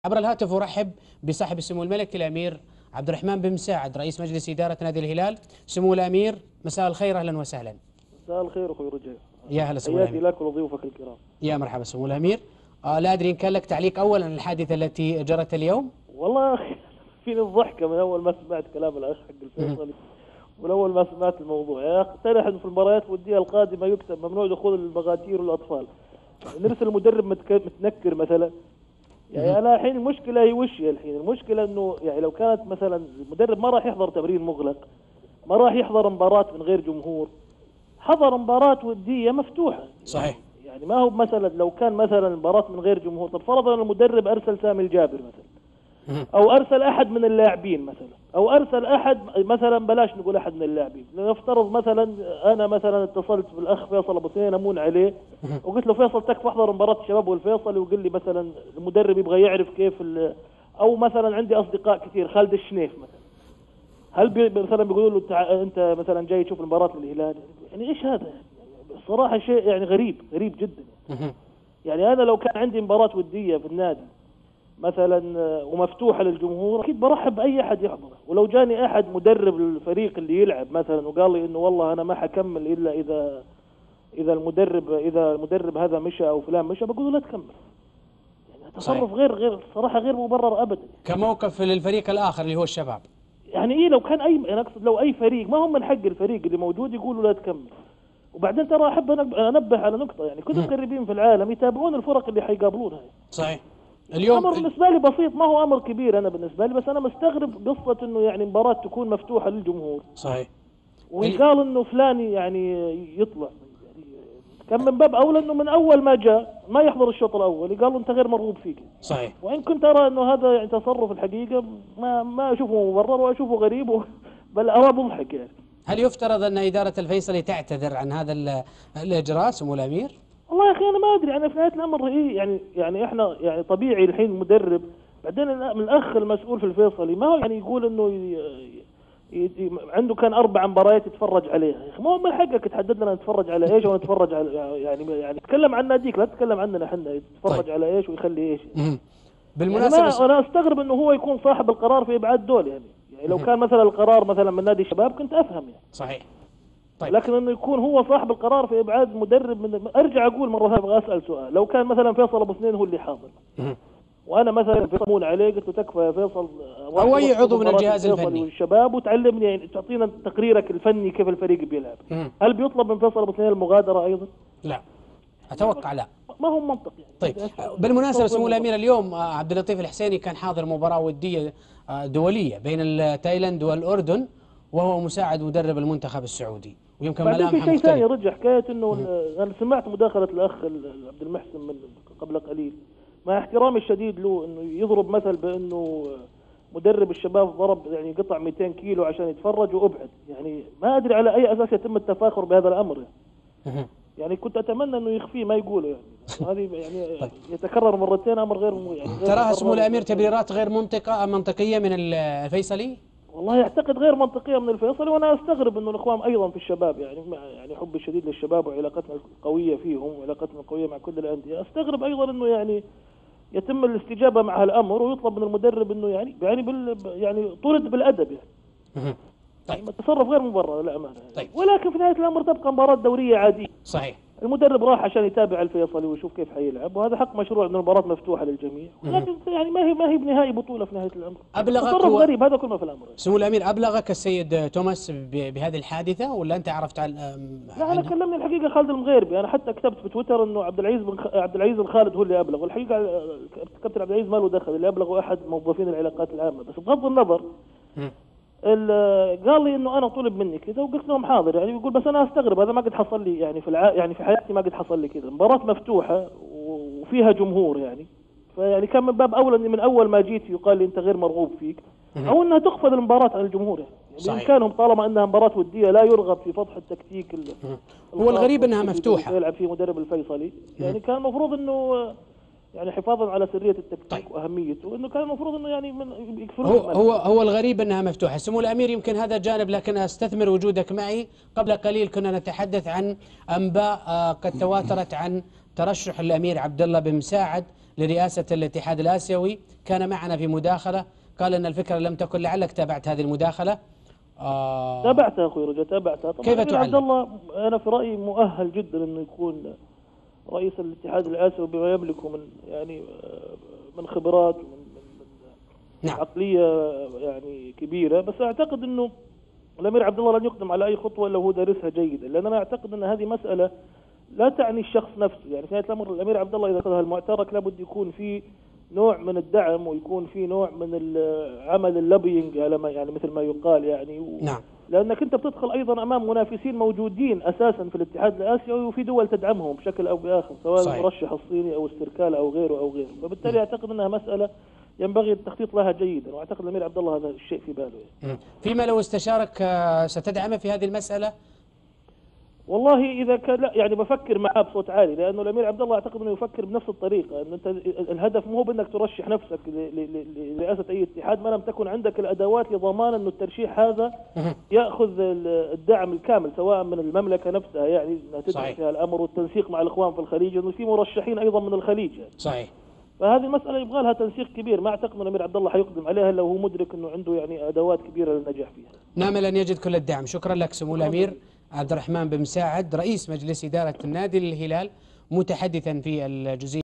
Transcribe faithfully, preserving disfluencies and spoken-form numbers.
عبر الهاتف أرحب بصاحب السمو الملكي الأمير عبد الرحمن بن مساعد رئيس مجلس إدارة نادي الهلال. سمو الأمير مساء الخير، أهلا وسهلا. مساء الخير أخوي رجاء. يا هلا سمو الأمير. حياتي لك ولضيوفك الكرام. يا مرحبا سمو الأمير. آه لا أدري إن كان لك تعليق أول عن الحادثة التي جرت اليوم. والله أخي فيني الضحكة من أول ما سمعت كلام الأخ حق الفيصلي ومن أول ما سمعت الموضوع. يا أخي اقترح إنه في المباريات الودية القادمة يكتب ممنوع دخول المغاتير والأطفال. نرسل المدرب متنكر مثلا. يعني أنا الحين المشكلة هي وش هي الحين؟ المشكلة إنه يعني لو كانت مثلا المدرب ما راح يحضر تمرين مغلق، ما راح يحضر مباراة من غير جمهور، حضر مباراة ودية مفتوحة. صحيح. يعني ما هو مثلا لو كان مثلا مباراة من غير جمهور، طب فرضا المدرب أرسل سامي الجابر مثلا، أو أرسل أحد من اللاعبين مثلا، أو أرسل أحد مثلا، بلاش نقول أحد من اللاعبين، نفترض مثلا أنا مثلا اتصلت بالأخ فيصل أبو سنين أمون عليه وقلت له فيصل تكفى احضر مباراة الشباب والفيصل، ويقول لي مثلا المدرب يبغى يعرف كيف، أو مثلا عندي أصدقاء كثير خالد الشنيف مثلا، هل بي مثلا بيقولوا له تع... أنت مثلا جاي تشوف المباراة للهلال؟ يعني إيش هذا؟ الصراحة شيء يعني غريب غريب جدا. يعني أنا لو كان عندي مباراة ودية في النادي مثلا ومفتوحة للجمهور أكيد برحب بأي أحد يحضره، ولو جاني أحد مدرب الفريق اللي يلعب مثلا وقال لي إنه والله أنا ما حكمل إلا إذا إذا المدرب إذا المدرب هذا مشى أو فلان مشى، بقول له لا تكمل. يعني تصرف غير غير صراحة غير مبرر أبدا. كموقف للفريق الآخر اللي هو الشباب. يعني إيه لو كان أي، أنا أقصد لو أي فريق ما هم من حق الفريق اللي موجود يقولوا لا تكمل. وبعدين ترى أحب أنبه على نقطة، يعني كل المدربين في العالم يتابعون الفرق اللي حيقابلونها. صحيح. اليوم أمر بالنسبة لي بسيط، ما هو أمر كبير أنا بالنسبة لي، بس أنا مستغرب قصة إنه يعني مباراة تكون مفتوحة للجمهور. صحيح. ويقال إنه فلان يعني يطلع، يعني كان من باب أولى إنه من أول ما جاء ما يحضر الشوط الأول يقالوا أنت غير مرغوب فيك. صحيح. وإن كنت أرى إنه هذا يعني تصرف الحقيقة ما ما أشوفه مبرر وأشوفه غريب، بل أرى مضحك يعني. هل يفترض أن إدارة الفيصلي تعتذر عن هذا الإجراء سمو الأمير؟ والله يا أخي أنا ما أدري، أنا في نهاية الأمر إيه يعني يعني إحنا يعني طبيعي الحين المدرب، بعدين الأخ المسؤول في الفيصلي ما هو يعني يقول إنه ي... ي... ي... عنده كان أربع مباريات يتفرج عليها، يا أخي ما هو من حقك تحدد لنا نتفرج على إيش ونتفرج على يعني يعني تكلم عن ناديك لا تتكلم عننا إحنا، يتفرج طيب. على إيش ويخلي إيش. بالمناسبة يعني أنا أستغرب إنه هو يكون صاحب القرار في إبعاد دول يعني, يعني لو كان مثلا القرار مثلا من نادي الشباب كنت أفهم يعني. صحيح. طيب. لكن انه يكون هو صاحب القرار في ابعاد مدرب من، ارجع اقول مره ثانيه ابغى اسال سؤال، لو كان مثلا فيصل ابو سنين هو اللي حاضر وانا مثلا فيصل عليه قلت له تكفى يا فيصل او اي عضو من الجهاز الفني والشباب وتعلمني يعني تعطينا تقريرك الفني كيف الفريق بيلعب، هل بيطلب من فيصل ابو سنين المغادره ايضا؟ لا اتوقع لا. ما هو منطق يعني. طيب بالمناسبه سمو الامير اليوم عبد اللطيف الحسيني كان حاضر مباراه وديه دوليه بين تايلاند والاردن وهو مساعد مدرب المنتخب السعودي، ويمكن ملامحه مختلفة. في شيء ثاني رجع حكاية انه انا سمعت مداخلة الاخ عبد المحسن من قبل قليل، مع احترامي الشديد له، انه يضرب مثل بانه مدرب الشباب ضرب يعني قطع مئتين كيلو عشان يتفرج وابعد، يعني ما ادري على اي اساس يتم التفاخر بهذا الامر يعني. يعني كنت اتمنى انه يخفيه ما يقوله يعني. هذه يعني طيب. يتكرر مرتين امر غير يعني تراها سمو الامير تبريرات غير منطقة منطقية من الفيصلي؟ والله اعتقد غير منطقيه من الفيصلي، وانا استغرب انه الاخوان ايضا في الشباب يعني يعني حبي الشديد للشباب وعلاقتنا القويه فيهم وعلاقتنا القويه مع كل الانديه، استغرب ايضا انه يعني يتم الاستجابه مع هالامر ويطلب من المدرب انه يعني يعني بال يعني طرد بالادب يعني. طيب تصرف غير مبرر للامانه يعني. طيب. ولكن في نهايه الامر تبقى مباراه دوريه عاديه. صحيح. المدرب راح عشان يتابع الفيصلي ويشوف كيف حيلعب، وهذا حق مشروع ان المباراه مفتوحه للجميع، ولكن يعني ما هي ما هي بنهائي بطوله في نهايه الامر. ابلغك تصرف و... غريب، هذا كل ما في الامر. سمو الامير ابلغك السيد توماس بهذه الحادثه ولا انت عرفت عن؟ لا انا كلمني الحقيقه خالد المغيربي، انا حتى كتبت في تويتر انه عبد العزيز بن خ... عبد العزيز الخالد هو اللي ابلغ، والحقيقه كابتن عبد العزيز ما له دخل، اللي ابلغه احد موظفين العلاقات العامه، بس بغض النظر قال لي انه انا طلب مني كذا وقلت لهم حاضر يعني. يقول بس انا استغرب، هذا ما قد حصل لي يعني في الع... يعني في حياتي ما قد حصل لي كذا، مباراه مفتوحه وفيها جمهور يعني، فيعني كان من باب اولى اني من اول ما جيت يقال لي انت غير مرغوب فيك، او انها تقفل المباراه عن الجمهور يعني. يعني بامكانهم طالما انها مباراه وديه لا يرغب في فضح التكتيك. هو الغريب انها مفتوحه يلعب فيه مدرب الفيصلي يعني، كان المفروض انه يعني حفاظا على سرية التكتيك طيب. وأهميته، إنه كان المفروض إنه يعني من يكفرون. هو هو هو الغريب أنها مفتوحة. سمو الأمير يمكن هذا جانب، لكن أستثمر وجودك معي. قبل قليل كنا نتحدث عن أنباء قد تواترت عن ترشح الأمير عبد الله بن مساعد لرئاسة الاتحاد الآسيوي، كان معنا في مداخلة، قال أن الفكرة لم تكن. لعلك تابعت هذه المداخلة. آه تابعتها أخوي رجاء، تابعتها. طبعا كيف الأمير عبد تعلق؟ الله أنا في رأيي مؤهل جدا أنه يكون رئيس الاتحاد الآسيوي بما يملكه من يعني من خبرات ومن من نعم. عقلية يعني كبيرة. بس أعتقد أنه الأمير عبد الله لن يقدم على أي خطوة إلا هو دارسها جيدا، لأن أنا أعتقد أن هذه مسألة لا تعني الشخص نفسه. يعني في نهاية الأمر الأمير عبد الله إذا أخذها المعترك لابد يكون في نوع من الدعم ويكون في نوع من عمل اللوبينج على ما يعني مثل ما يقال يعني و... نعم. لأنك أنت بتدخل أيضا أمام منافسين موجودين أساسا في الاتحاد الآسيوي وفي دول تدعمهم بشكل أو بآخر، سواء صحيح. المرشح الصيني أو استركال أو غيره أو غيره. فبالتالي أعتقد أنها مسألة ينبغي التخطيط لها جيدا، وأعتقد الأمير عبد الله هذا الشيء في باله يعني. فيما لو استشارك ستدعمه في هذه المسألة؟ والله اذا كان لا يعني بفكر معاه بصوت عالي، لانه الامير عبد الله اعتقد انه يفكر بنفس الطريقه، ان انت الهدف مو بانك ترشح نفسك لرئاسه اي اتحاد ما لم تكن عندك الادوات لضمان انه الترشيح هذا ياخذ الدعم الكامل سواء من المملكه نفسها يعني انها تدعم فيها الامر، والتنسيق مع الاخوان في الخليج، انه في مرشحين ايضا من الخليج يعني. صحيح. فهذه المساله يبغى لها تنسيق كبير، ما اعتقد ان الامير عبد الله حيقدم عليها الا وهو مدرك انه عنده يعني ادوات كبيره للنجاح فيها. نامل ان يجد كل الدعم. شكرا لك سمو الامير عبد الرحمن بن مساعد، رئيس مجلس اداره النادي الهلال، متحدثا في الجزئيه